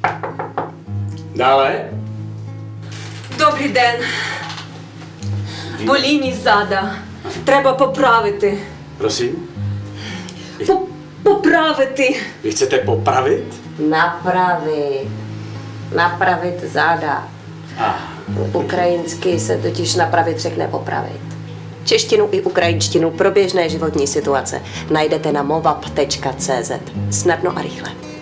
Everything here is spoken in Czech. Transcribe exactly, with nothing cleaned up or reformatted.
Dále? Добрий день. Болі мій зада. Треба поправити. Prosím? По поправити. Vy chcete popravit? Napravit. Napravit záda. Ah. Ukrajinsky se totiž napravit řekne popravit. Češtinu i ukrajinštinu pro běžné životní situace najdete na movap tečka cé zet. Snadno a rychle.